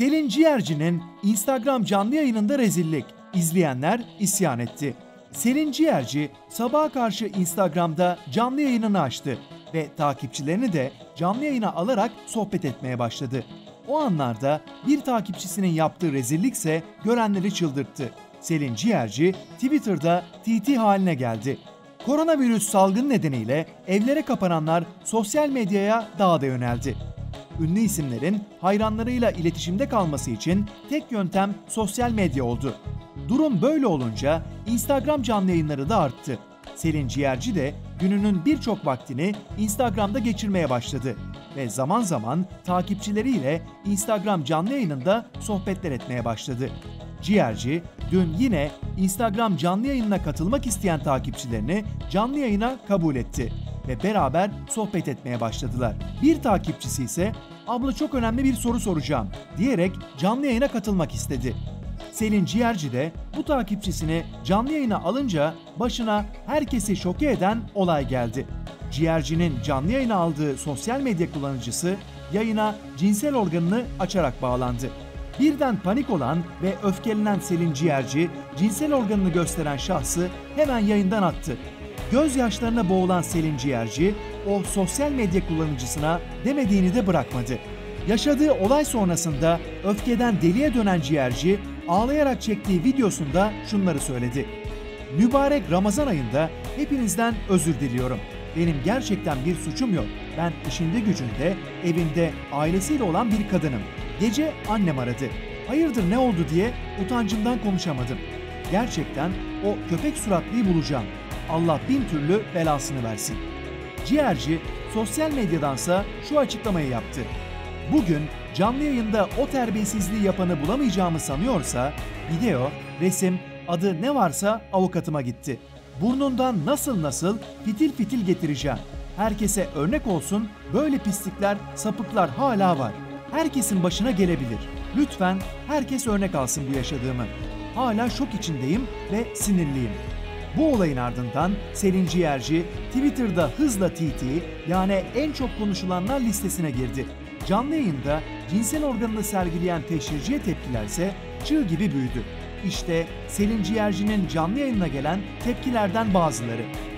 Selin Ciğerci'nin Instagram canlı yayınında rezillik. İzleyenler isyan etti. Selin Ciğerci sabaha karşı Instagram'da canlı yayınını açtı ve takipçilerini de canlı yayına alarak sohbet etmeye başladı. O anlarda bir takipçisinin yaptığı rezillikse görenleri çıldırttı. Selin Ciğerci Twitter'da TT haline geldi. Koronavirüs salgını nedeniyle evlere kapananlar sosyal medyaya daha da yöneldi. Ünlü isimlerin hayranlarıyla iletişimde kalması için tek yöntem sosyal medya oldu. Durum böyle olunca Instagram canlı yayınları da arttı. Selin Ciğerci de gününün birçok vaktini Instagram'da geçirmeye başladı ve zaman zaman takipçileriyle Instagram canlı yayınında sohbetler etmeye başladı. Ciğerci dün yine Instagram canlı yayınına katılmak isteyen takipçilerini canlı yayına kabul etti ve beraber sohbet etmeye başladılar. Bir takipçisi ise "Abla çok önemli bir soru soracağım" diyerek canlı yayına katılmak istedi. Selin Ciğerci de bu takipçisini canlı yayına alınca başına herkesi şoke eden olay geldi. Ciğerci'nin canlı yayına aldığı sosyal medya kullanıcısı yayına cinsel organını açarak bağlandı. Birden panik olan ve öfkelenen Selin Ciğerci, cinsel organını gösteren şahsı hemen yayından attı. Gözyaşlarına boğulan Selin Ciğerci, o sosyal medya kullanıcısına demediğini de bırakmadı. Yaşadığı olay sonrasında öfkeden deliye dönen Ciğerci, ağlayarak çektiği videosunda şunları söyledi. "Mübarek Ramazan ayında hepinizden özür diliyorum. Benim gerçekten bir suçum yok. Ben işinde gücünde, evinde, ailesiyle olan bir kadınım. Gece annem aradı. Hayırdır ne oldu diye utancımdan konuşamadım. Gerçekten o köpek suratlıyı bulacağım. Allah bin türlü belasını versin." Ciğerci sosyal medyadansa şu açıklamayı yaptı. Bugün canlı yayında o terbiyesizliği yapanı bulamayacağımı sanıyorsa video, resim, adı ne varsa avukatıma gitti. Burnundan nasıl fitil fitil getireceğim. Herkese örnek olsun, böyle pislikler, sapıklar hala var. Herkesin başına gelebilir. Lütfen herkes örnek alsın bu yaşadığımı. Hala şok içindeyim ve sinirliyim. Bu olayın ardından Selin Ciğerci Twitter'da hızla TT yani en çok konuşulanlar listesine girdi. Canlı yayında cinsel organını sergileyen teşhirciye tepkilerse çığ gibi büyüdü. İşte Selin Ciğerci'nin canlı yayınına gelen tepkilerden bazıları.